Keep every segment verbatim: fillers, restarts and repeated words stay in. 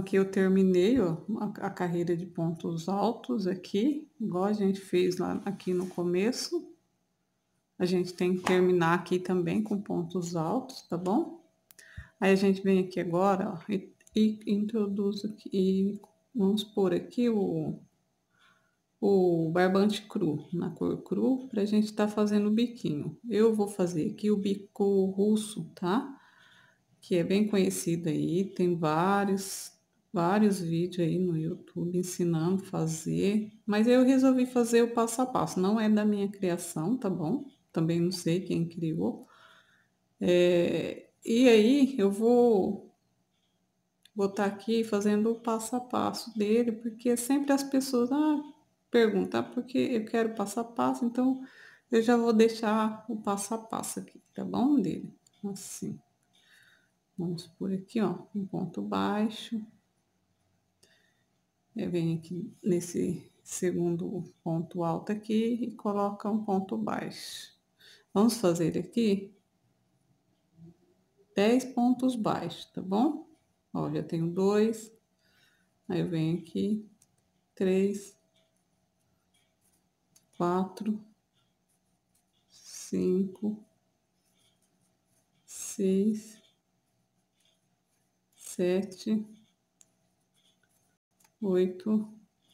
aqui eu terminei, ó, a, a carreira de pontos altos aqui, igual a gente fez lá aqui no começo. A gente tem que terminar aqui também com pontos altos, tá bom? Aí a gente vem aqui agora, ó, e, e introduz aqui, e vamos pôr aqui o, o barbante cru, na cor cru, pra gente tá fazendo o biquinho. Eu vou fazer aqui o bico russo, tá? Que é bem conhecido aí, tem vários, vários vídeos aí no YouTube ensinando a fazer, mas eu resolvi fazer o passo a passo, não é da minha criação, tá bom? Também não sei quem criou. É, e aí eu vou vou estar aqui fazendo o passo a passo dele, porque sempre as pessoas ah, perguntam, ah, porque eu quero passo a passo, então eu já vou deixar o passo a passo aqui, tá bom? Dele, assim. Vamos por aqui, ó, um ponto baixo. Eu venho aqui nesse segundo ponto alto aqui e coloca um ponto baixo. Vamos fazer aqui dez pontos baixos, tá bom? Ó, já tenho dois. Aí eu venho aqui, três, quatro, cinco, seis, sete, oito,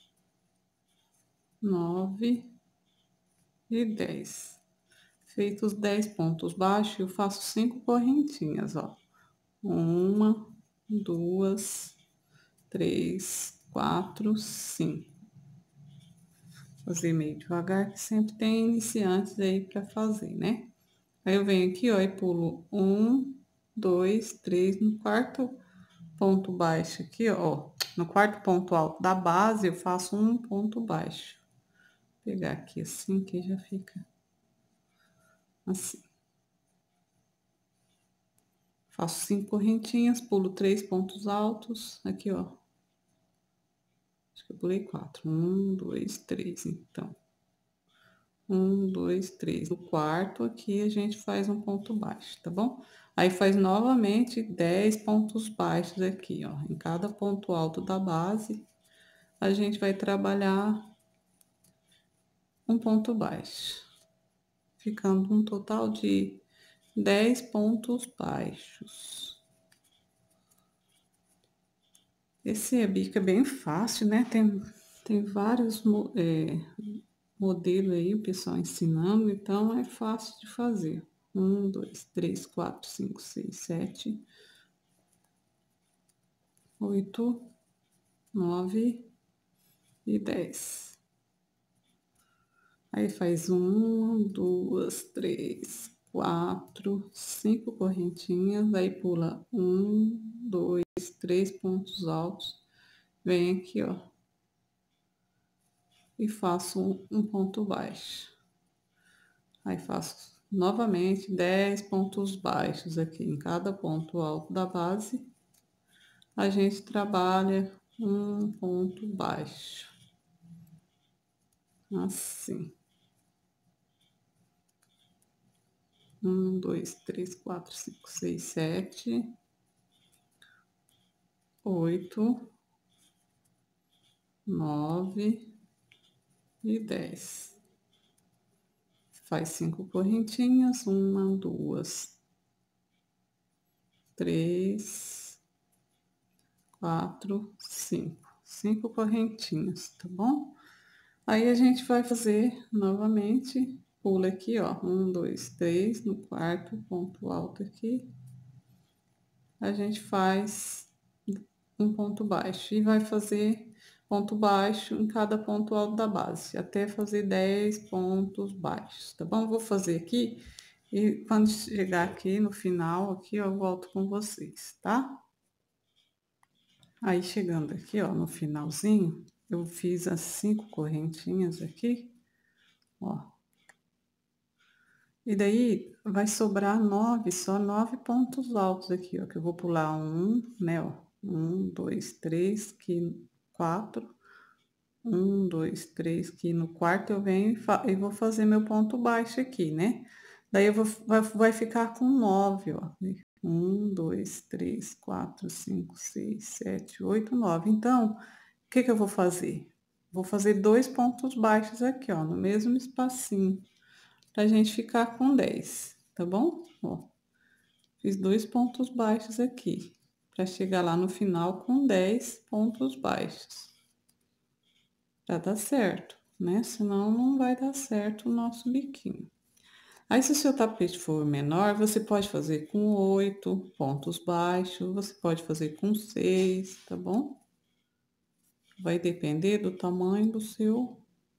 nove e dez. Feitos dez pontos baixos, eu faço cinco correntinhas, ó. Uma, duas, três, quatro, cinco. Fazer meio devagar, que sempre tem iniciantes aí para fazer, né? Aí eu venho aqui, ó, e pulo um, dois, três, no quarto ponto baixo aqui, ó, no quarto ponto alto da base, eu faço um ponto baixo. Vou pegar aqui assim, que já fica assim. Faço cinco correntinhas, pulo três pontos altos, aqui, ó. Acho que eu pulei quatro. Um, dois, três, então. Um, dois, três. No quarto aqui a gente faz um ponto baixo, tá bom? Aí faz novamente dez pontos baixos aqui, ó. Em cada ponto alto da base, a gente vai trabalhar um ponto baixo, ficando um total de dez pontos baixos. Esse bico é bem fácil, né? Tem, tem vários é, modelos aí, o pessoal ensinando, então é fácil de fazer. Um, dois, três, quatro, cinco, seis, sete, oito, nove e dez. Aí faz uma, duas, três, quatro, cinco correntinhas, aí pula um, dois, três pontos altos, vem aqui, ó, e faço um, um ponto baixo. Aí faço novamente dez pontos baixos aqui em cada ponto alto da base. A gente trabalha um ponto baixo, assim. Um, dois, três, quatro, cinco, seis, sete, oito, nove e dez. Faz cinco correntinhas, uma, duas, três, quatro, cinco. Cinco correntinhas, tá bom? Aí a gente vai fazer novamente, pula aqui, ó, um, dois, três, no quarto ponto alto aqui, a gente faz um ponto baixo e vai fazer ponto baixo em cada ponto alto da base, até fazer dez pontos baixos, tá bom? Vou fazer aqui e quando chegar aqui no final, aqui eu volto com vocês, tá? Aí chegando aqui, ó, no finalzinho, eu fiz as cinco correntinhas aqui, ó. E daí vai sobrar nove, só nove pontos altos aqui, ó, que eu vou pular um, né, ó. Um, dois, três, que quatro. Um, dois, três, que no quarto eu venho e, fa e vou fazer meu ponto baixo aqui, né? Daí eu vou, vai, vai ficar com nove, ó. Um, dois, três, quatro, cinco, seis, sete, oito, nove. Então, o que que eu vou fazer? Vou fazer dois pontos baixos aqui, ó, no mesmo espacinho, pra gente ficar com dez, tá bom? Ó, fiz dois pontos baixos aqui, pra chegar lá no final com dez pontos baixos. Pra dar certo, né? Senão não vai dar certo o nosso biquinho. Aí, se o seu tapete for menor, você pode fazer com oito pontos baixos, você pode fazer com seis, tá bom? Vai depender do tamanho do seu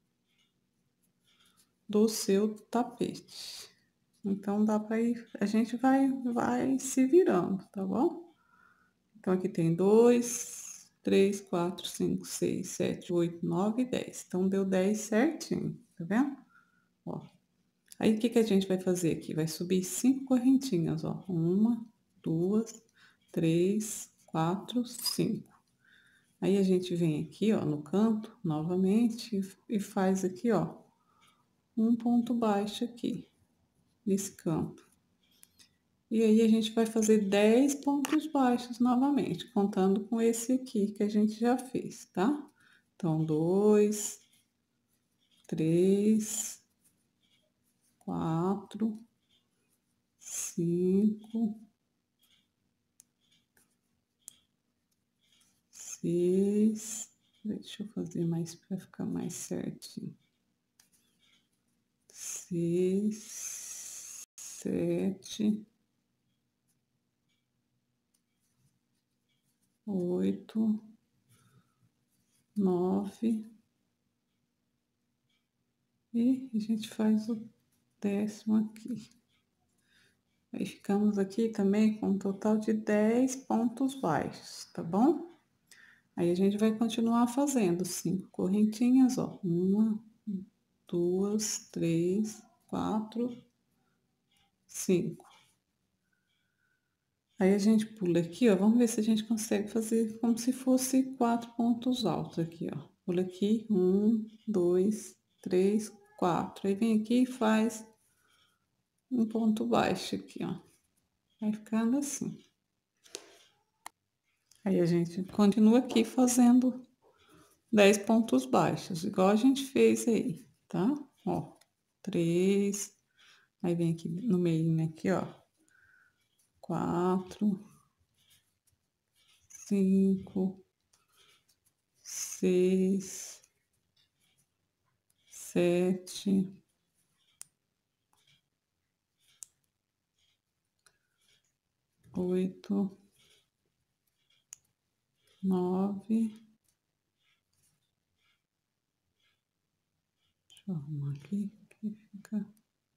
do seu tapete. Então dá para ir, a gente vai vai se virando, tá bom? Então aqui tem dois, três, quatro, cinco, seis, sete, oito, nove, dez. Então deu dez certinho, tá vendo? Ó. Aí, o que que a gente vai fazer aqui? Vai subir cinco correntinhas, ó. Uma, duas, três, quatro, cinco. Aí, a gente vem aqui, ó, no canto, novamente, e faz aqui, ó, um ponto baixo aqui, nesse canto. E aí, a gente vai fazer dez pontos baixos novamente, contando com esse aqui que a gente já fez, tá? Então, dois, três, quatro, cinco, seis, deixa eu fazer mais para ficar mais certinho. Seis, sete, oito, nove, e a gente faz o décimo aqui. Aí ficamos aqui também com um total de dez pontos baixos, tá bom? Aí a gente vai continuar fazendo cinco correntinhas, ó. Uma, duas, três, quatro, cinco. Aí a gente pula aqui, ó. Vamos ver se a gente consegue fazer como se fosse quatro pontos altos aqui, ó. Pula aqui, um, dois, três, quatro. Aí vem aqui e faz um ponto baixo aqui, ó. Vai ficando assim. Aí a gente continua aqui fazendo dez pontos baixos, igual a gente fez aí, tá? Ó, três, aí vem aqui no meio, aqui, ó, quatro, cinco, seis, sete, oito, nove. Deixa eu arrumar aqui, que fica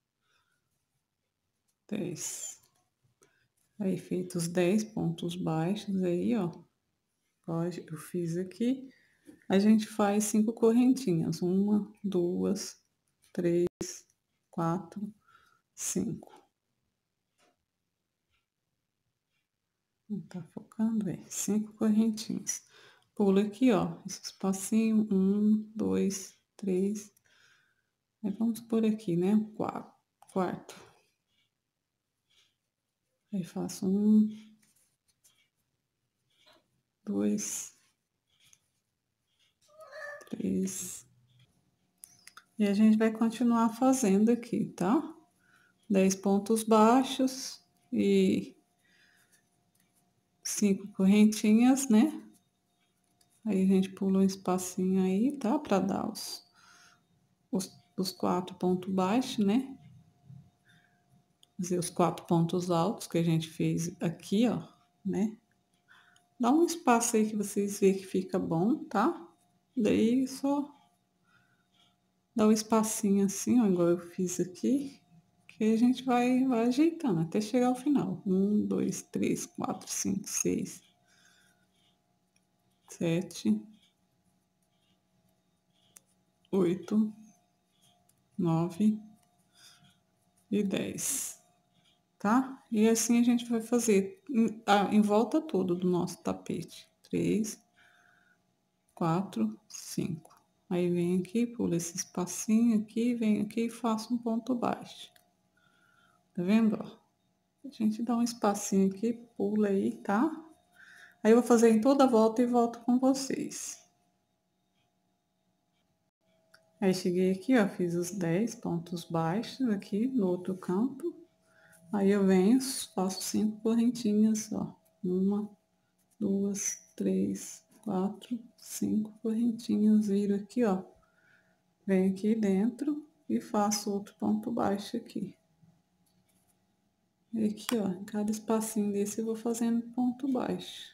dez. Aí, feitos dez pontos baixos aí, ó, ó, eu fiz aqui, a gente faz cinco correntinhas, uma, duas, três, quatro, cinco. Não tá focando, é, cinco correntinhas. Pula aqui, ó, esse espacinho, um, dois, três, aí vamos por aqui, né, quatro, quarto. Aí faço um, dois, três. E a gente vai continuar fazendo aqui, tá? Dez pontos baixos e cinco correntinhas, né? Aí a gente pula um espacinho aí, tá? Pra dar os, os, os quatro pontos baixos, né? Fazer os quatro pontos altos que a gente fez aqui, ó, né? Dá um espaço aí que vocês veem que fica bom, tá? Daí só dá um espacinho assim, ó, igual eu fiz aqui, que a gente vai, vai ajeitando até chegar ao final. Um, dois, três, quatro, cinco, seis, sete, oito, nove e dez, tá? E assim a gente vai fazer em, ah, em volta todo do nosso tapete. Três, quatro, cinco. Aí vem aqui, pula esse espacinho aqui, vem aqui e faço um ponto baixo. Tá vendo, ó? A gente dá um espacinho aqui, pula aí, tá? Aí eu vou fazer em toda a volta e volto com vocês. Aí cheguei aqui, ó, fiz os dez pontos baixos aqui no outro canto. Aí eu venho, faço cinco correntinhas, ó. Uma, duas, três, quatro, cinco correntinhas, viro aqui, ó. Venho aqui dentro e faço outro ponto baixo aqui. E aqui, ó, em cada espacinho desse eu vou fazendo ponto baixo.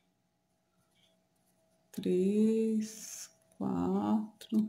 Três, quatro,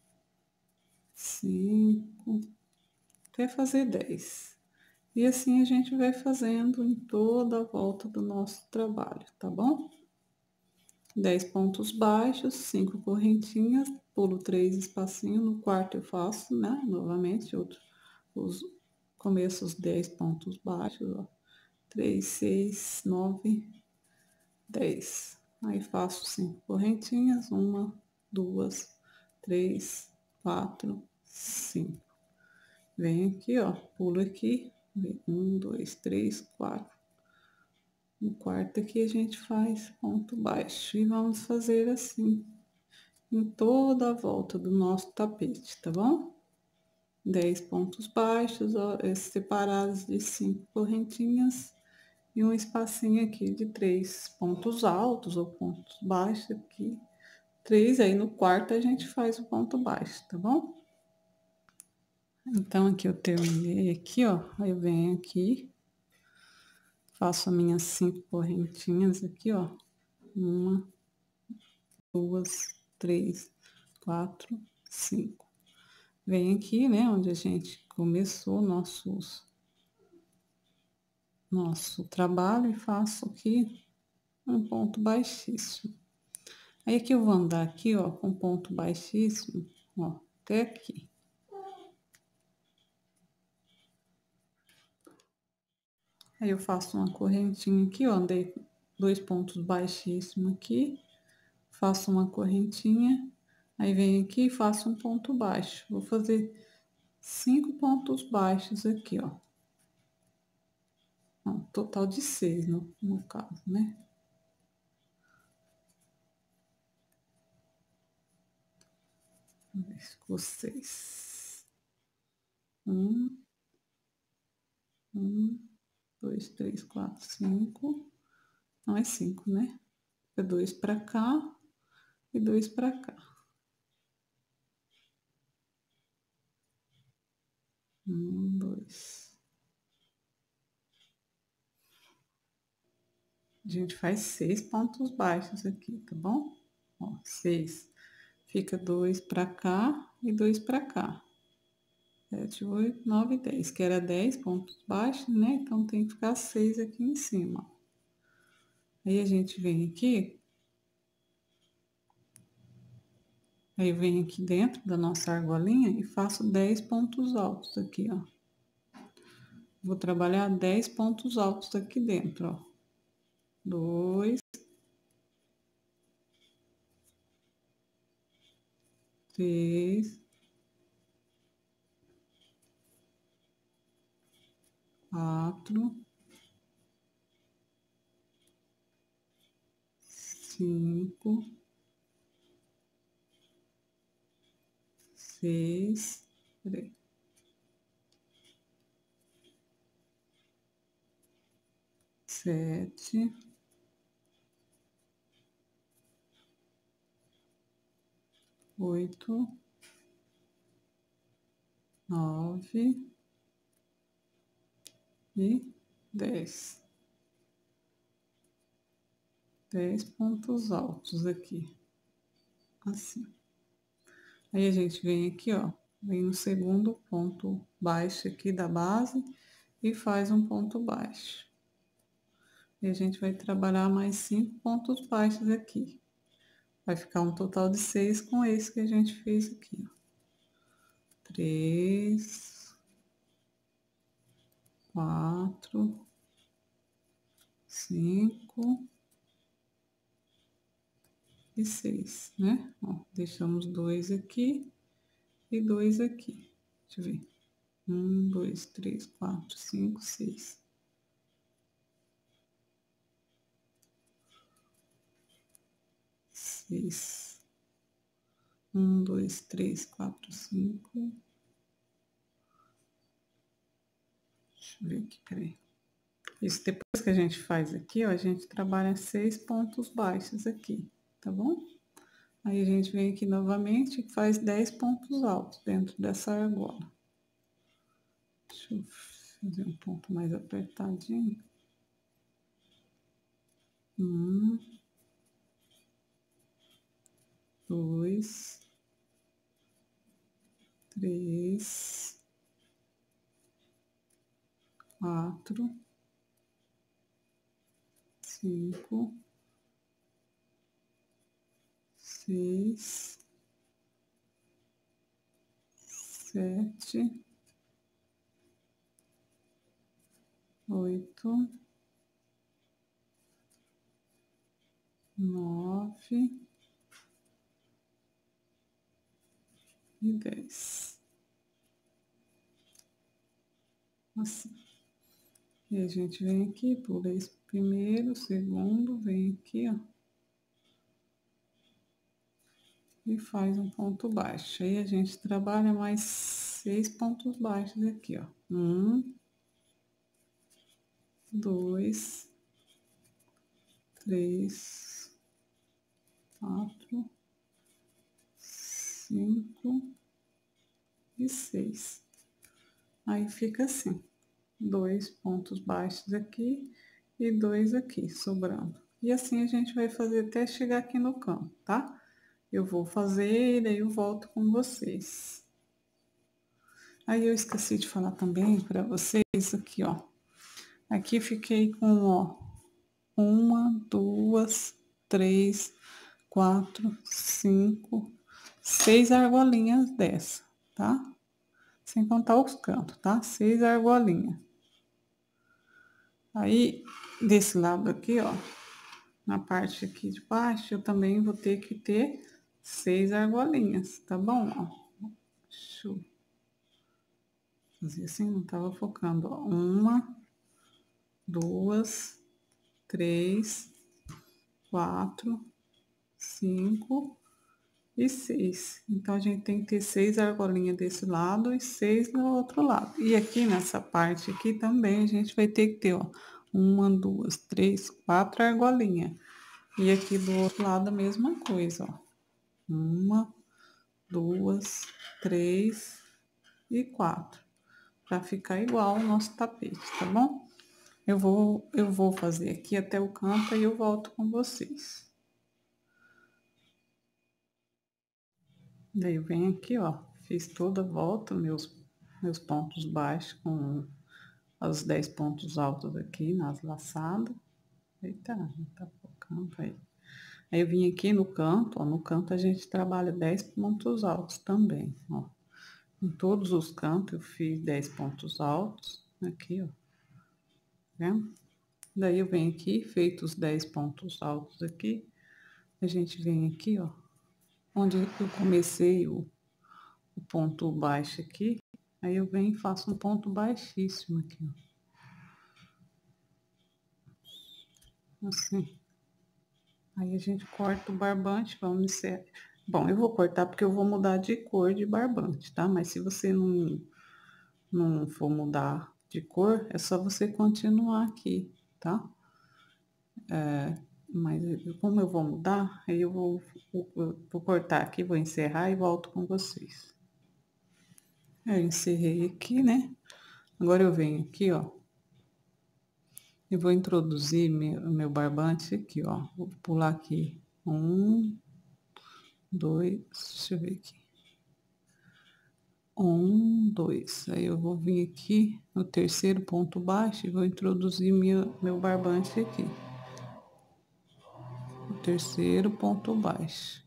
cinco, até fazer dez. E assim a gente vai fazendo em toda a volta do nosso trabalho, tá bom? dez pontos baixos, cinco correntinhas, pulo três espacinhos, no quarto eu faço, né, novamente, outro, os começos dez pontos baixos, ó, três, seis, nove, dez. Aí faço cinco correntinhas, uma, duas, três, quatro, cinco. Venho aqui, ó, pulo aqui, um, dois, três, quatro. No quarto aqui a gente faz ponto baixo e vamos fazer assim em toda a volta do nosso tapete, tá bom? dez pontos baixos, ó, separados de cinco correntinhas e um espacinho aqui de três pontos altos ou pontos baixos aqui. Três, aí no quarto a gente faz o ponto baixo, tá bom? Então aqui eu terminei aqui, ó, aí eu venho aqui, faço as minhas cinco correntinhas aqui, ó, uma, duas, três, quatro, cinco. Vem aqui, né, onde a gente começou nossos, nosso trabalho e faço aqui um ponto baixíssimo. Aí aqui eu vou andar aqui, ó, com ponto baixíssimo, ó, até aqui. Aí eu faço uma correntinha aqui, ó, andei dois pontos baixíssimos aqui, faço uma correntinha, aí venho aqui e faço um ponto baixo. Vou fazer cinco pontos baixos aqui, ó. Um total de seis no, no caso, né? Vamos ver se ficou seis. Um, um, dois, três, quatro, cinco. Não é cinco, né? É dois pra cá e dois pra cá. Um, dois. A gente faz seis pontos baixos aqui, tá bom? Ó, seis. Fica dois pra cá e dois pra cá. Sete, oito, nove, dez. Que era dez pontos baixos, né? Então tem que ficar seis aqui em cima. Aí a gente vem aqui. Aí vem aqui dentro da nossa argolinha e faço dez pontos altos aqui, ó. Vou trabalhar dez pontos altos aqui dentro, ó. Dois, três, quatro, cinco, seis, peraí. Sete, oito, nove e dez. Dez pontos altos aqui, assim. Aí a gente vem aqui, ó, vem no segundo ponto baixo aqui da base e faz um ponto baixo. E a gente vai trabalhar mais cinco pontos baixos aqui. Vai ficar um total de seis com esse que a gente fez aqui, ó. Três, quatro, cinco e seis, né? Ó, deixamos dois aqui e dois aqui. Deixa eu ver. Um, dois, três, quatro, cinco, seis. seis. Um, dois, três, quatro, cinco. Deixa eu ver aqui, peraí. Isso depois que a gente faz aqui, ó, a gente trabalha seis pontos baixos aqui, tá bom? Aí a gente vem aqui novamente e faz dez pontos altos dentro dessa argola. Deixa eu fazer um ponto mais apertadinho. Um, dois, três, quatro, cinco, seis, sete, oito, nove e dez. Assim. E a gente vem aqui, pula esse primeiro, segundo, vem aqui, ó. E faz um ponto baixo. Aí a gente trabalha mais seis pontos baixos aqui, ó. Um, dois, três, quatro, cinco e seis. Aí fica assim, dois pontos baixos aqui e dois aqui, sobrando. E assim a gente vai fazer até chegar aqui no canto, tá? Eu vou fazer e daí eu volto com vocês. Aí eu esqueci de falar também para vocês aqui, ó. Aqui fiquei com, ó, uma, duas, três, quatro, cinco, seis argolinhas dessa, tá? Sem contar os cantos, tá? Seis argolinhas. Aí, desse lado aqui, ó, na parte aqui de baixo, eu também vou ter que ter seis argolinhas, tá bom? Ó, deixa eu fazer assim, não tava focando, ó. Uma, duas, três, quatro, cinco e seis. Então, a gente tem que ter seis argolinhas desse lado e seis do outro lado. E aqui nessa parte aqui também, a gente vai ter que ter, ó, uma, duas, três, quatro argolinhas. E aqui do outro lado a mesma coisa, ó. Uma, duas, três e quatro. Pra ficar igual o nosso tapete, tá bom? Eu vou, eu vou fazer aqui até o canto e eu volto com vocês. Daí eu venho aqui, ó, fiz toda a volta, meus, meus pontos baixos com os dez pontos altos aqui nas laçadas. Eita, não tá focando aí. Aí eu vim aqui no canto, ó, no canto a gente trabalha dez pontos altos também, ó. Em todos os cantos eu fiz dez pontos altos, aqui, ó. Tá vendo? Daí eu venho aqui, feito os dez pontos altos aqui, a gente vem aqui, ó, onde eu comecei o, o ponto baixo aqui, aí eu venho e faço um ponto baixíssimo aqui, ó. Assim. Aí a gente corta o barbante, vamos encerrar. Bom, eu vou cortar porque eu vou mudar de cor de barbante, tá? Mas se você não, não for mudar de cor, é só você continuar aqui, tá? É, mas eu- como eu vou mudar, aí eu vou, vou, vou cortar aqui, vou encerrar e volto com vocês. Eu encerrei aqui, né? Agora eu venho aqui, ó. E vou introduzir meu, meu barbante aqui, ó. Vou pular aqui. Um, dois, deixa eu ver aqui. Um, dois. Aí eu vou vir aqui no terceiro ponto baixo e vou introduzir meu, meu barbante aqui. O terceiro ponto baixo.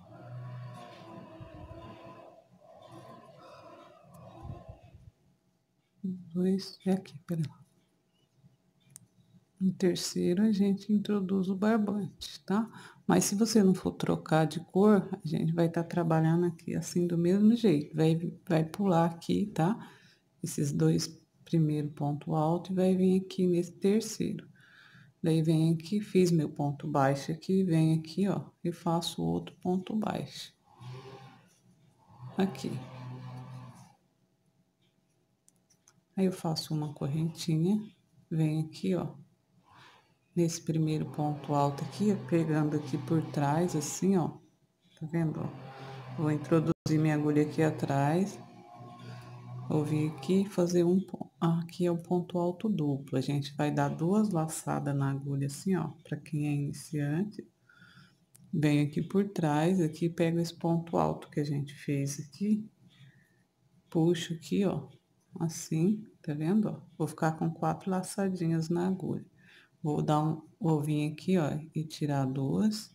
Dois, é aqui, pera lá. No terceiro a gente introduz o barbante, tá? Mas se você não for trocar de cor, a gente vai estar tá trabalhando aqui assim do mesmo jeito. Vai, vai pular aqui, tá? Esses dois primeiro ponto alto e vai vir aqui nesse terceiro. Daí vem aqui, fiz meu ponto baixo aqui, venho aqui, ó, e faço outro ponto baixo. Aqui. Aí eu faço uma correntinha, venho aqui, ó, nesse primeiro ponto alto aqui, pegando aqui por trás, assim, ó, tá vendo, ó? Vou introduzir minha agulha aqui atrás, vou vir aqui fazer um ponto. Aqui é o ponto alto duplo, a gente vai dar duas laçadas na agulha, assim, ó, pra quem é iniciante. Venho aqui por trás, aqui pego esse ponto alto que a gente fez aqui, puxo aqui, ó, assim, tá vendo, ó? Vou ficar com quatro laçadinhas na agulha. Vou dar um, vou vir aqui, ó, e tirar duas.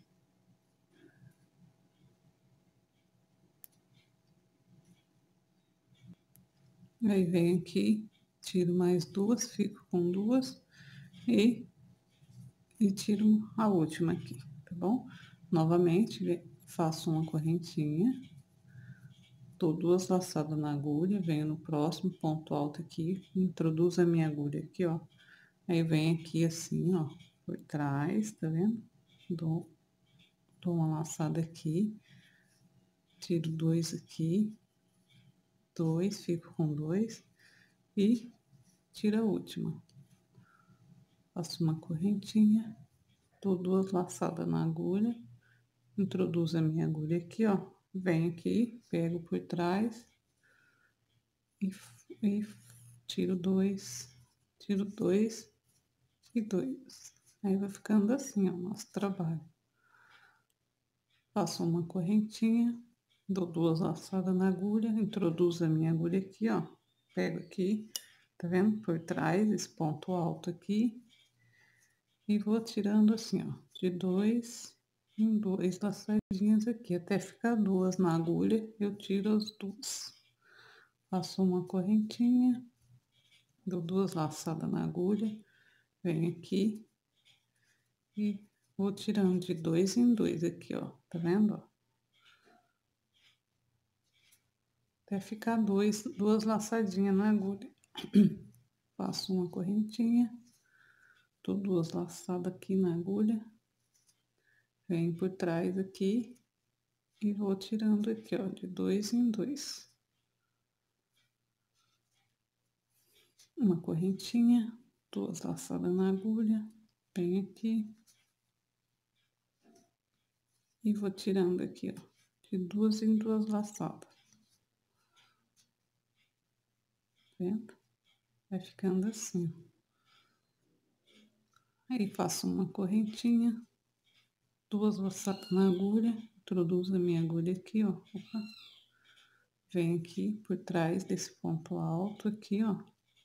Aí venho aqui, tiro mais duas, fico com duas e, e tiro a última aqui, tá bom? Novamente, faço uma correntinha, dou duas laçadas na agulha, venho no próximo ponto alto aqui, introduzo a minha agulha aqui, ó. Aí venho aqui assim, ó, por trás, tá vendo? Dou, dou uma laçada aqui, tiro dois aqui, dois, fico com dois e tiro a última. Faço uma correntinha, dou duas laçadas na agulha, introduzo a minha agulha aqui, ó, venho aqui, pego por trás e, e tiro dois, tiro dois e dois. Aí vai ficando assim, ó, nosso trabalho. Faço uma correntinha, dou duas laçadas na agulha, introduzo a minha agulha aqui, ó, pego aqui, tá vendo? Por trás, esse ponto alto aqui, e vou tirando assim, ó, de dois em dois laçadinhas aqui, até ficar duas na agulha, eu tiro as duas. Faço uma correntinha, dou duas laçadas na agulha, venho aqui e vou tirando de dois em dois aqui, ó, tá vendo, ó? Até ficar dois, duas laçadinhas na agulha. Faço uma correntinha, dou duas laçadas aqui na agulha, venho por trás aqui e vou tirando aqui, ó, de dois em dois. Uma correntinha, duas laçadas na agulha, venho aqui e vou tirando aqui, ó, de duas em duas laçadas. Vendo? Vai ficando assim. Aí faço uma correntinha, duas laçadas na agulha, introduzo a minha agulha aqui, ó. Opa. Venho aqui por trás desse ponto alto aqui, ó.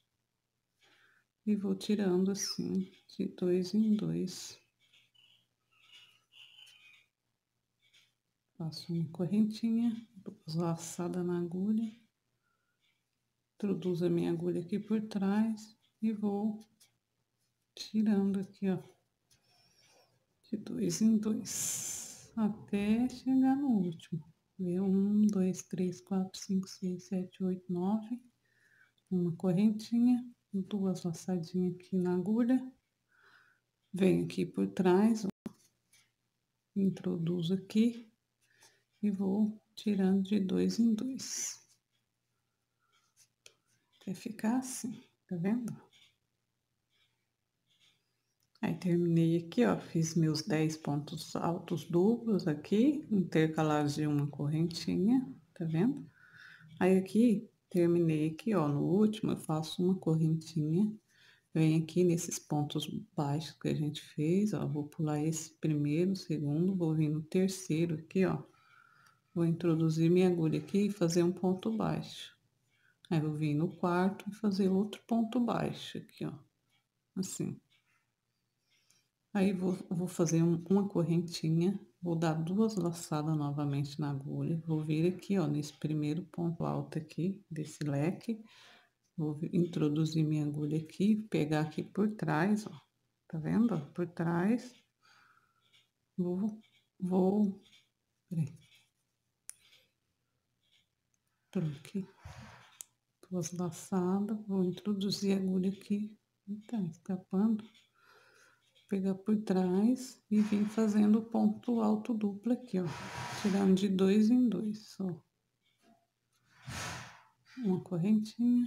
E vou tirando assim, de dois em dois. Faço uma correntinha, duas laçadas na agulha. Introduzo a minha agulha aqui por trás e vou tirando aqui, ó, de dois em dois, até chegar no último. Viu? Um, dois, três, quatro, cinco, seis, sete, oito, nove. Uma correntinha, duas laçadinhas aqui na agulha. Venho aqui por trás, ó, introduzo aqui e vou tirando de dois em dois. Até ficar assim, tá vendo? Aí terminei aqui, ó, fiz meus dez pontos altos duplos aqui, intercalados de uma correntinha, tá vendo? Aí aqui, terminei aqui, ó, no último eu faço uma correntinha, venho aqui nesses pontos baixos que a gente fez, ó, vou pular esse primeiro, segundo, vou vir no terceiro aqui, ó, vou introduzir minha agulha aqui e fazer um ponto baixo. Aí vou vir no quarto e fazer outro ponto baixo aqui, ó, assim. Aí vou, vou fazer um, uma correntinha, vou dar duas laçadas novamente na agulha, vou vir aqui, ó, nesse primeiro ponto alto aqui, desse leque, vou introduzir minha agulha aqui, pegar aqui por trás, ó, tá vendo, ó, por trás, vou, vou, peraí, tô aqui, duas laçadas, vou introduzir a agulha aqui, tá escapando. pegar por trás e vir fazendo o ponto alto duplo aqui, ó, tirando de dois em dois, ó. Uma correntinha,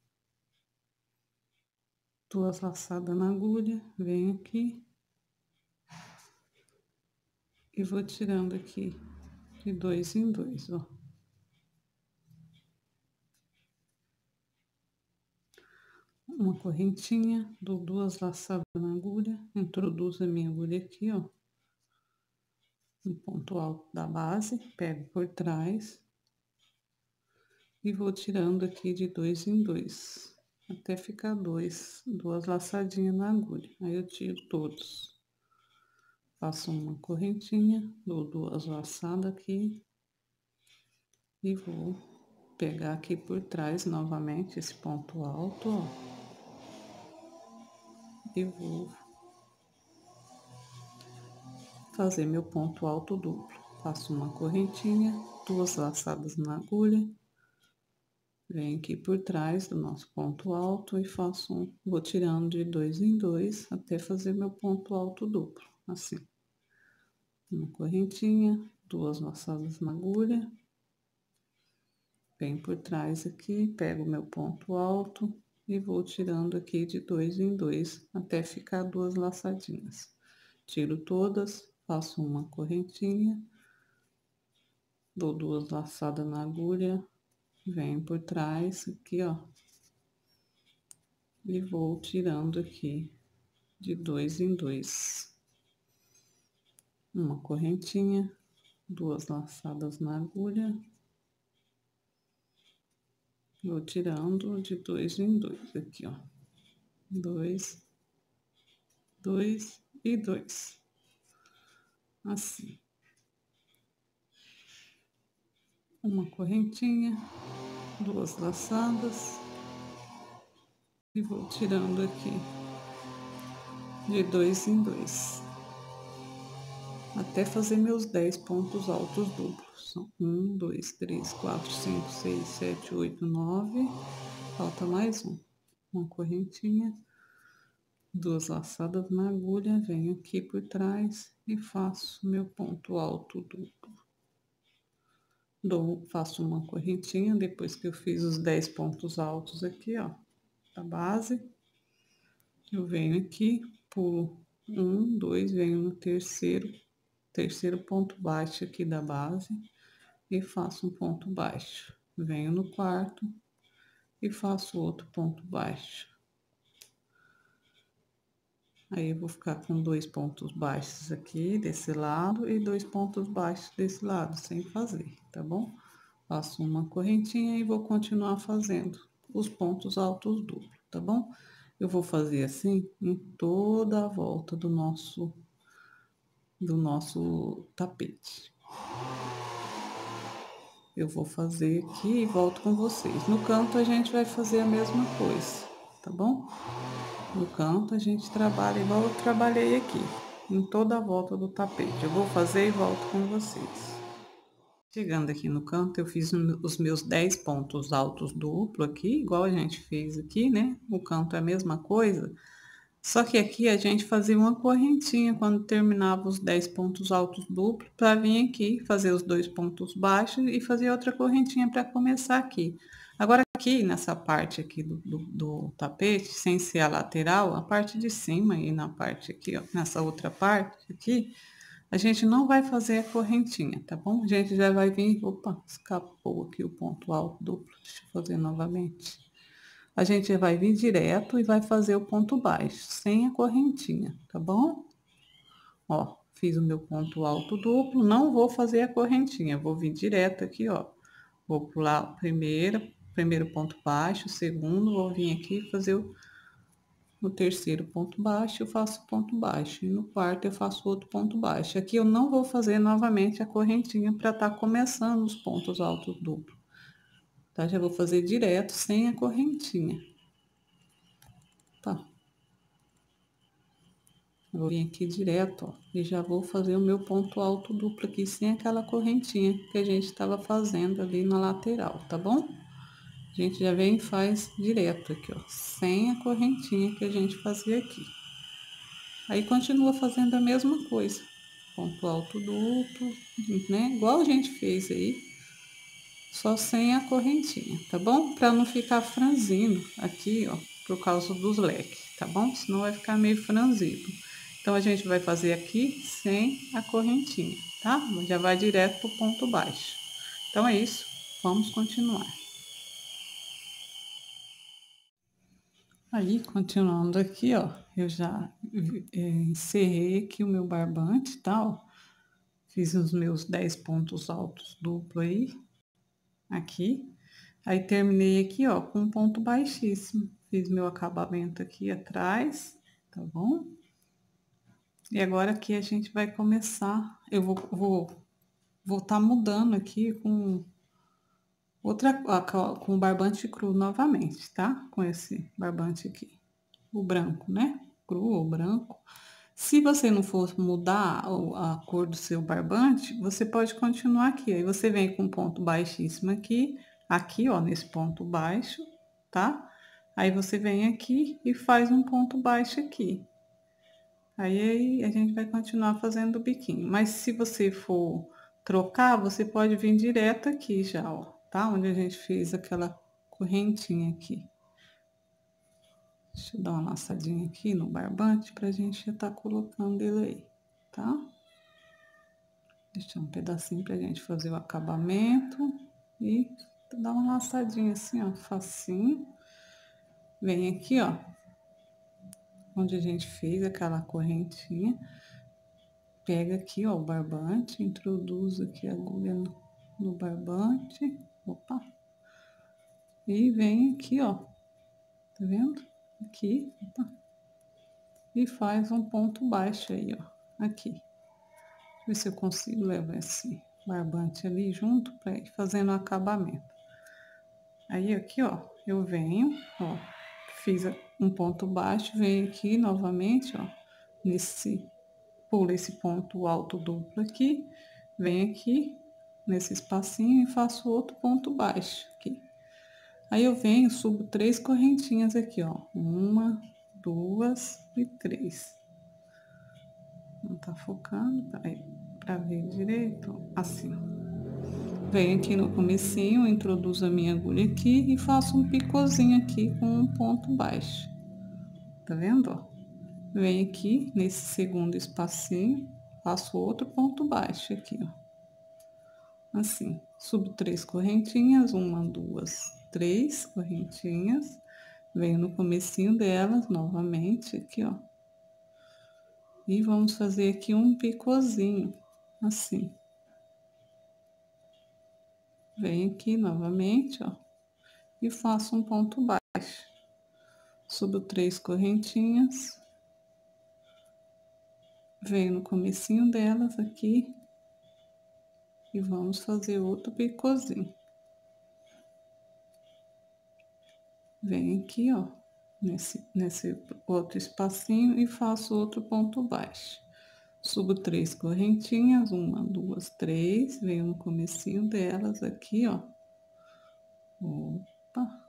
duas laçadas na agulha, venho aqui e vou tirando aqui de dois em dois, ó. Uma correntinha, dou duas laçadas na agulha, introduzo a minha agulha aqui, ó, no ponto alto da base, pego por trás e vou tirando aqui de dois em dois, até ficar dois, duas laçadinhas na agulha. Aí eu tiro todos. Faço uma correntinha, dou duas laçadas aqui e vou pegar aqui por trás novamente esse ponto alto, ó. E vou fazer meu ponto alto duplo. Faço uma correntinha, duas laçadas na agulha, venho aqui por trás do nosso ponto alto e faço um, vou tirando de dois em dois até fazer meu ponto alto duplo, assim. Uma correntinha, duas laçadas na agulha, venho por trás aqui, pego meu ponto alto e vou tirando aqui de dois em dois até ficar duas laçadinhas. Tiro todas, faço uma correntinha, dou duas laçadas na agulha, venho por trás aqui, ó, e vou tirando aqui de dois em dois. Uma correntinha, duas laçadas na agulha, vou tirando de dois em dois aqui, ó, dois, dois e dois, assim. Uma correntinha, duas laçadas e vou tirando aqui de dois em dois até fazer meus dez pontos altos duplos. São um, dois, três, quatro, cinco, seis, sete, oito, nove. Falta mais um. Uma correntinha, duas laçadas na agulha, venho aqui por trás e faço meu ponto alto duplo. Dou, faço uma correntinha depois que eu fiz os dez pontos altos aqui, ó, da base. Eu venho aqui, pulo um, dois, venho no terceiro, terceiro ponto baixo aqui da base e faço um ponto baixo. Venho no quarto e faço outro ponto baixo. Aí eu vou ficar com dois pontos baixos aqui desse lado e dois pontos baixos desse lado, sem fazer, tá bom? Faço uma correntinha e vou continuar fazendo os pontos altos duplos, tá bom? Eu vou fazer assim em toda a volta do nosso do nosso tapete. Eu vou fazer aqui e volto com vocês. No canto a gente vai fazer a mesma coisa, tá bom? No canto a gente trabalha igual eu trabalhei aqui, em toda a volta do tapete. Eu vou fazer e volto com vocês. Chegando aqui no canto, eu fiz os meus dez pontos altos duplo aqui, igual a gente fez aqui, né? O canto é a mesma coisa, só que aqui a gente fazia uma correntinha quando terminava os dez pontos altos duplo, para vir aqui fazer os dois pontos baixos e fazer outra correntinha para começar aqui. Agora aqui nessa parte aqui do, do, do tapete, sem ser a lateral, a parte de cima e na parte aqui, ó, nessa outra parte aqui, a gente não vai fazer a correntinha, tá bom? A gente já vai vir, opa, escapou aqui o ponto alto duplo, deixa eu fazer novamente. A gente vai vir direto e vai fazer o ponto baixo, sem a correntinha, tá bom? Ó, fiz o meu ponto alto duplo, não vou fazer a correntinha, vou vir direto aqui, ó. Vou pular o primeiro, primeiro ponto baixo, o segundo, vou vir aqui fazer o, no terceiro ponto baixo, eu faço ponto baixo, e no quarto eu faço outro ponto baixo. Aqui eu não vou fazer novamente a correntinha para tá começando os pontos altos duplos. Tá? Já vou fazer direto, sem a correntinha. Tá? Vou vir aqui direto, ó, e já vou fazer o meu ponto alto duplo aqui, sem aquela correntinha que a gente estava fazendo ali na lateral, tá bom? A gente já vem e faz direto aqui, ó, sem a correntinha que a gente fazia aqui. Aí continua fazendo a mesma coisa, ponto alto duplo, né? Igual a gente fez aí, só sem a correntinha, tá bom? Para não ficar franzindo aqui, ó, por causa dos leques, tá bom? Senão vai ficar meio franzido. Então, a gente vai fazer aqui sem a correntinha, tá? Já vai direto pro ponto baixo. Então, é isso. Vamos continuar. Aí, continuando aqui, ó, eu já é, encerrei aqui o meu barbante, tá? Ó. Fiz os meus dez pontos altos duplo aí, aqui. Aí, terminei aqui, ó, com um ponto baixíssimo. Fiz meu acabamento aqui atrás, tá bom? E agora aqui a gente vai começar, eu vou, vou, vou tá mudando aqui com outra, com o barbante cru novamente, tá? Com esse barbante aqui, o branco, né? Cru ou branco. Se você não for mudar a cor do seu barbante, você pode continuar aqui. Aí você vem com um ponto baixíssimo aqui, aqui, ó, nesse ponto baixo, tá? Aí você vem aqui e faz um ponto baixo aqui. Aí a gente vai continuar fazendo o biquinho. Mas se você for trocar, você pode vir direto aqui já, ó, tá? Onde a gente fez aquela correntinha aqui. Deixa eu dar uma laçadinha aqui no barbante pra gente já tá colocando ele aí, tá? Deixar um pedacinho pra gente fazer o acabamento e dar uma laçadinha assim, ó, facinho. Vem aqui, ó, onde a gente fez aquela correntinha. Pega aqui, ó, o barbante, introduz aqui a agulha no, no barbante. Opa! E vem aqui, ó, tá vendo? Aqui, opa. E faz um ponto baixo aí, ó, aqui. Deixa eu ver se eu consigo levar esse barbante ali junto para ir fazendo o acabamento. Aí aqui, ó, eu venho, ó, fiz um ponto baixo, venho aqui novamente, ó, nesse, pulo esse ponto alto duplo aqui, venho aqui nesse espacinho e faço outro ponto baixo aqui. Aí eu venho, subo três correntinhas aqui, ó, uma, duas e três. Não tá focando, peraí, pra ver direito, assim. Venho aqui no comecinho, introduzo a minha agulha aqui e faço um picôzinho aqui com um ponto baixo. Tá vendo, ó? Venho aqui nesse segundo espacinho, faço outro ponto baixo aqui, ó. Assim, subo três correntinhas, uma, duas, três correntinhas. Venho no comecinho delas, novamente, aqui, ó. E vamos fazer aqui um picôzinho, assim. Venho aqui novamente, ó, e faço um ponto baixo. Subo três correntinhas. Venho no comecinho delas aqui. E vamos fazer outro picôzinho. Venho aqui, ó, nesse, nesse outro espacinho e faço outro ponto baixo. Subo três correntinhas, uma, duas, três, venho no comecinho delas aqui, ó. Opa.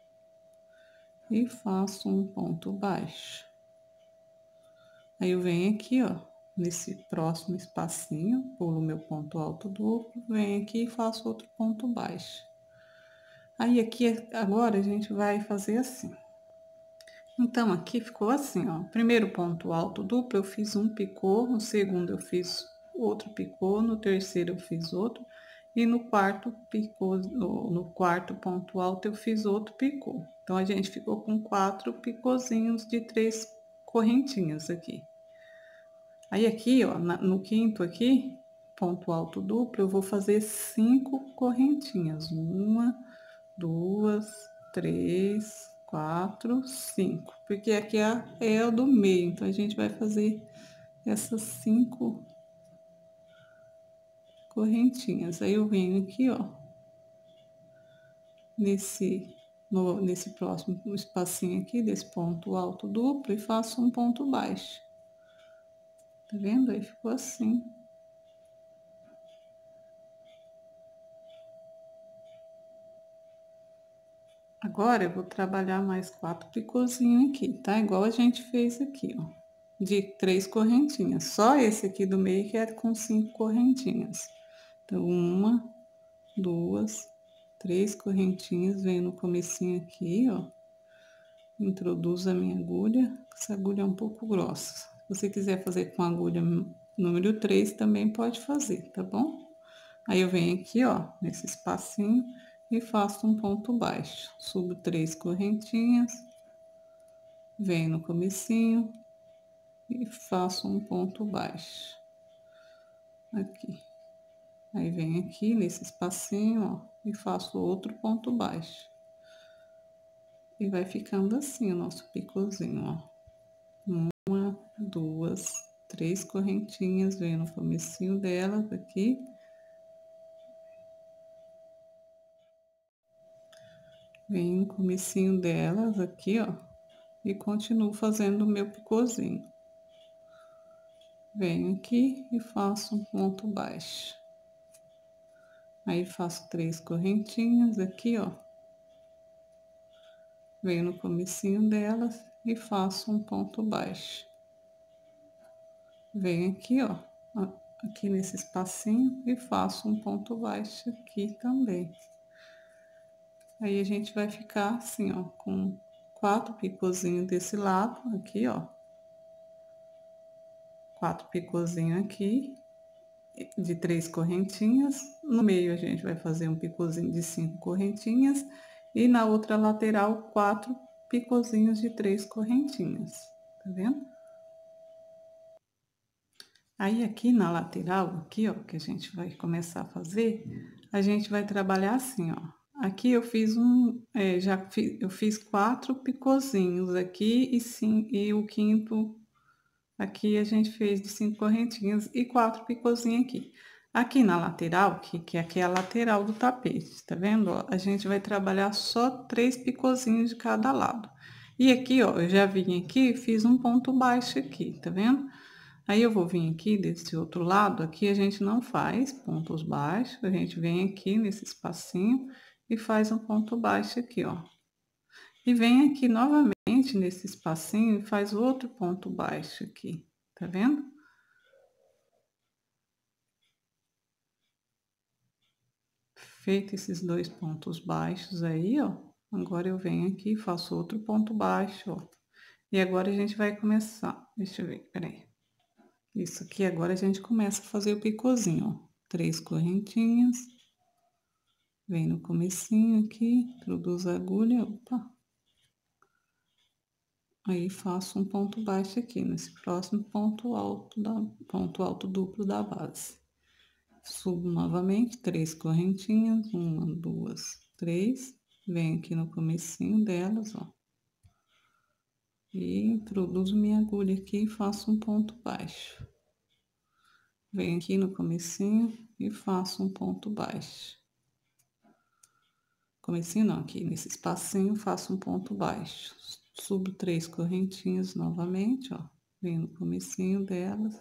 E faço um ponto baixo. Aí eu venho aqui, ó, nesse próximo espacinho, pulo meu ponto alto duplo, venho aqui e faço outro ponto baixo. Aí aqui, agora a gente vai fazer assim. Então, aqui ficou assim, ó. Primeiro ponto alto duplo, eu fiz um picô, no segundo eu fiz outro picô, no terceiro eu fiz outro, e no quarto picô, no, no quarto ponto alto eu fiz outro picô. Então, a gente ficou com quatro picôzinhos de três correntinhas aqui. Aí aqui, ó, na, no quinto aqui, ponto alto duplo, eu vou fazer cinco correntinhas. Uma, duas, três, quatro, cinco. Porque aqui é, é o do meio, então a gente vai fazer essas cinco correntinhas. Aí eu venho aqui, ó, nesse, no, nesse próximo espacinho aqui, desse ponto alto duplo, e faço um ponto baixo. Tá vendo? Aí ficou assim. Agora, eu vou trabalhar mais quatro picôzinhos aqui, tá? Igual a gente fez aqui, ó. de três correntinhas. Só esse aqui do meio que é com cinco correntinhas. Então, uma, duas, três correntinhas, venho no comecinho aqui, ó. Introduzo a minha agulha. Essa agulha é um pouco grossa. Se você quiser fazer com a agulha número três, também pode fazer, tá bom? Aí eu venho aqui, ó, nesse espacinho e faço um ponto baixo. Subo três correntinhas, venho no comecinho e faço um ponto baixo. Aqui. Aí venho aqui nesse espacinho, ó, e faço outro ponto baixo. E vai ficando assim o nosso picozinho, ó. Uma, duas, três correntinhas, venho no comecinho delas aqui. Venho no comecinho delas aqui, ó, e continuo fazendo o meu picôzinho. Venho aqui e faço um ponto baixo. Aí faço três correntinhas aqui, ó. Venho no comecinho delas e faço um ponto baixo. Venho aqui, ó, aqui nesse espacinho e faço um ponto baixo aqui também. Aí a gente vai ficar assim, ó, com quatro picôzinhos desse lado, aqui, ó. Quatro picôzinhos aqui, de três correntinhas. No meio a gente vai fazer um picôzinho de cinco correntinhas. E na outra lateral, quatro picôzinhos de três correntinhas. Tá vendo? Aí aqui na lateral, aqui, ó, que a gente vai começar a fazer, a gente vai trabalhar assim, ó. Aqui eu fiz um, é, já fiz, eu fiz quatro picôzinhos aqui e sim, e o quinto aqui a gente fez de cinco correntinhas e quatro picôzinhos aqui. Aqui na lateral, que, que aqui é a lateral do tapete, tá vendo? Ó, a gente vai trabalhar só três picôzinhos de cada lado. E aqui, ó, eu já vim aqui e fiz um ponto baixo aqui, tá vendo? Aí eu vou vir aqui desse outro lado, aqui a gente não faz pontos baixos, a gente vem aqui nesse espacinho e faz um ponto baixo aqui, ó. E vem aqui novamente nesse espacinho e faz outro ponto baixo aqui, tá vendo? Feito esses dois pontos baixos aí, ó, agora eu venho aqui e faço outro ponto baixo, ó. E agora a gente vai começar, deixa eu ver, peraí. Isso aqui, agora a gente começa a fazer o picôzinho, ó. Três correntinhas. Vem no comecinho aqui, introduzo a agulha, opa. Aí faço um ponto baixo aqui, nesse próximo ponto alto, da, ponto alto duplo da base. Subo novamente, três correntinhas, uma, duas, três. Venho aqui no comecinho delas, ó. E introduzo minha agulha aqui e faço um ponto baixo. Venho aqui no comecinho e faço um ponto baixo. Comecinho não, aqui nesse espacinho faço um ponto baixo. Subo três correntinhas novamente, ó. Venho no comecinho delas.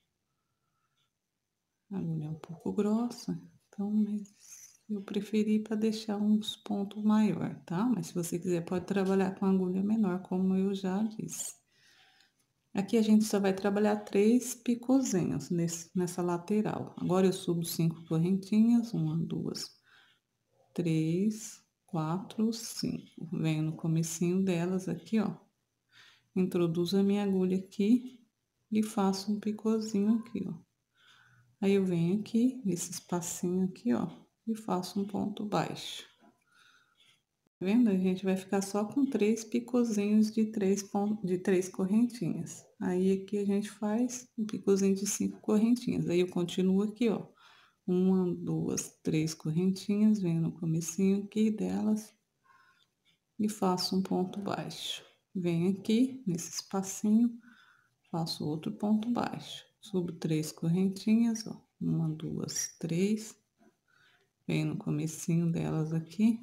A agulha é um pouco grossa, então, mas eu preferi para deixar uns pontos maior, tá? Mas se você quiser, pode trabalhar com agulha menor, como eu já disse. Aqui a gente só vai trabalhar três picôzinhos nesse, nessa lateral. Agora eu subo cinco correntinhas, uma, duas, três, quatro, cinco. Venho no comecinho delas aqui, ó. Introduzo a minha agulha aqui e faço um picôzinho aqui, ó. Aí eu venho aqui, nesse espacinho aqui, ó, e faço um ponto baixo. Tá vendo? A gente vai ficar só com três picôzinhos de três, pontos, de três correntinhas. Aí aqui a gente faz um picôzinho de cinco correntinhas. Aí eu continuo aqui, ó. Uma, duas, três correntinhas, venho no comecinho aqui delas e faço um ponto baixo. Venho aqui, nesse espacinho, faço outro ponto baixo. Subo três correntinhas, ó. Uma, duas, três. Venho no comecinho delas aqui.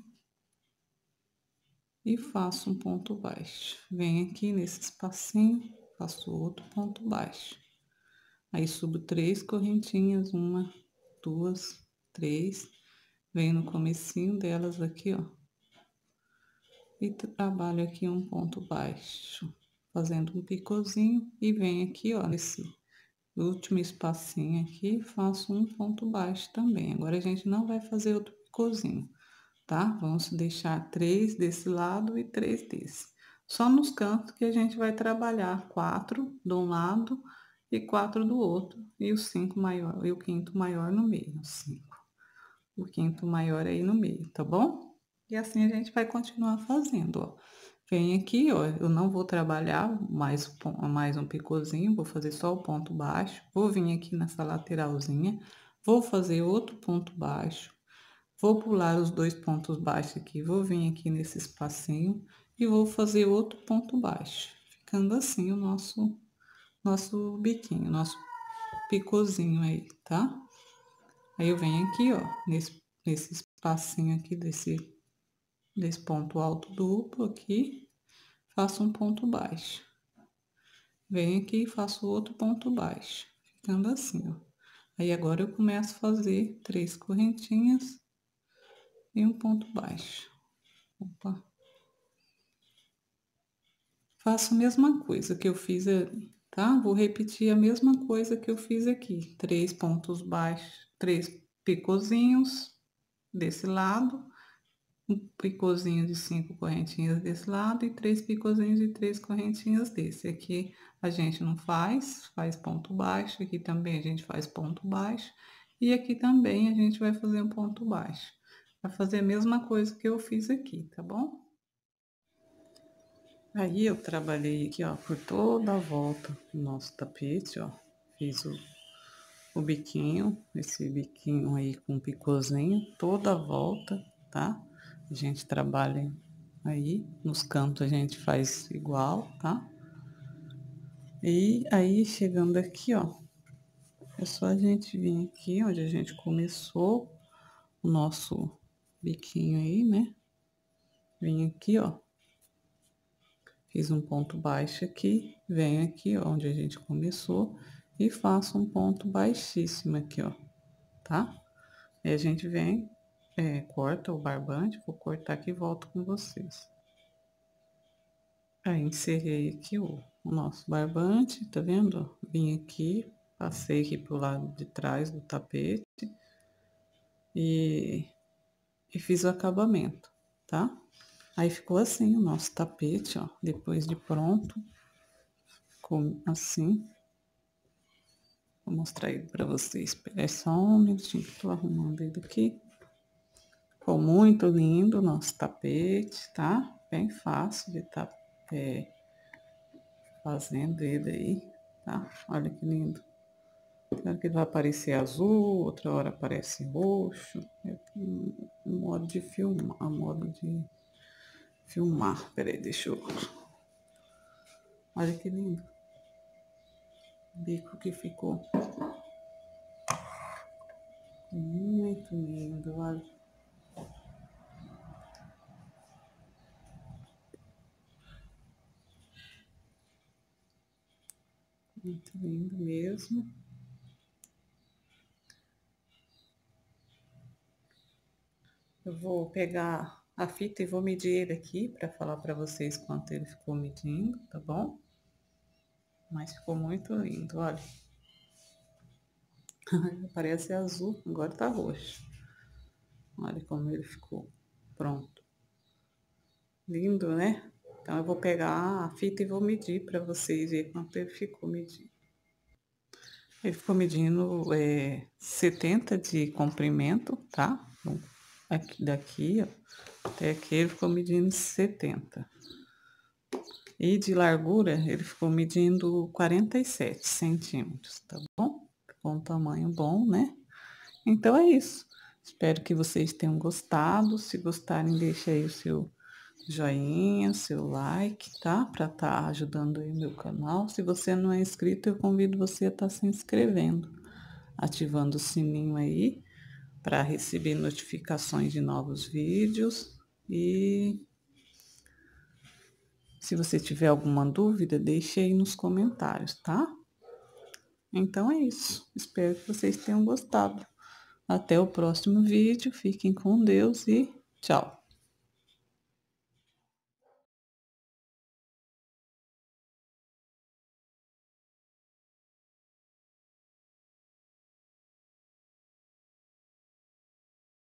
E faço um ponto baixo. Venho aqui nesse espacinho, faço outro ponto baixo. Aí subo três correntinhas, uma, duas, três. Venho no comecinho delas aqui, ó. E trabalho aqui um ponto baixo. fazendo um picôzinho e venho aqui, ó, nesse último espacinho aqui, faço um ponto baixo também. Agora a gente não vai fazer outro picôzinho, tá? Vamos deixar três desse lado e três desse. Só nos cantos que a gente vai trabalhar quatro de um lado e quatro do outro, e o cinco maior, e o quinto maior no meio, cinco. O quinto maior aí no meio, tá bom? E assim a gente vai continuar fazendo, ó. Vem aqui, ó, eu não vou trabalhar mais, mais um picôzinho, vou fazer só o ponto baixo. Vou vir aqui nessa lateralzinha, vou fazer outro ponto baixo. Vou pular os dois pontos baixos aqui, vou vir aqui nesse espacinho e vou fazer outro ponto baixo. Ficando assim o nosso, nosso biquinho, nosso picôzinho aí, tá? Aí eu venho aqui, ó, nesse, nesse espacinho aqui desse, desse ponto alto duplo aqui, faço um ponto baixo. Venho aqui e faço outro ponto baixo, ficando assim, ó. Aí agora eu começo a fazer três correntinhas e um ponto baixo. Opa. Faço a mesma coisa que eu fiz ali, tá? Vou repetir a mesma coisa que eu fiz aqui. Três pontos baixos, três picôzinhos desse lado, um picôzinho de cinco correntinhas desse lado e três picôzinhos de três correntinhas desse. Aqui a gente não faz, faz ponto baixo, aqui também a gente faz ponto baixo e aqui também a gente vai fazer um ponto baixo. Vai fazer a mesma coisa que eu fiz aqui, tá bom? Aí eu trabalhei aqui, ó, por toda a volta do nosso tapete, ó. Fiz o, o biquinho, esse biquinho aí com picôzinho, toda a volta, tá? A gente trabalha aí, nos cantos a gente faz igual, tá? E aí, chegando aqui, ó, é só a gente vir aqui onde a gente começou o nosso biquinho aí, né? Vim aqui, ó. Fiz um ponto baixo aqui, venho aqui, ó, onde a gente começou, e faço um ponto baixíssimo aqui, ó, tá? Aí a gente vem, é, corta o barbante, vou cortar aqui e volto com vocês. Aí, encerrei aqui o, o nosso barbante, tá vendo? Vim aqui, passei aqui pro lado de trás do tapete e, e fiz o acabamento, tá? Aí ficou assim o nosso tapete, ó, depois de pronto, ficou assim. Vou mostrar ele pra vocês. Espera é só um minutinho que tô arrumando ele aqui. Ficou muito lindo o nosso tapete, tá? Bem fácil de estar tá, é, fazendo ele aí, tá? Olha que lindo. Claro que ele vai aparecer azul, outra hora aparece roxo. É um, um modo de filmar, um modo de filmar. Peraí, deixa eu... Olha que lindo. O bico que ficou. Muito lindo, olha. Muito lindo mesmo. Eu vou pegar a fita e vou medir ele aqui para falar para vocês quanto ele ficou medindo, tá bom? Mas ficou muito lindo, olha. Parece azul, agora tá roxo. Olha como ele ficou. Pronto. Lindo, né? Então eu vou pegar a fita e vou medir para vocês verem quanto ele ficou medindo. Ele ficou medindo é, setenta de comprimento, tá? Aqui, daqui, ó, até aqui ele ficou medindo setenta. E de largura ele ficou medindo quarenta e sete centímetros, tá bom? Ficou um tamanho bom, né? Então é isso. Espero que vocês tenham gostado. Se gostarem, deixa aí o seu joinha, seu like, tá? Para tá ajudando aí o meu canal. Se você não é inscrito, eu convido você a estar tá se inscrevendo, ativando o sininho aí para receber notificações de novos vídeos. E se você tiver alguma dúvida, deixe aí nos comentários, tá? Então é isso. Espero que vocês tenham gostado. Até o próximo vídeo. Fiquem com Deus e tchau.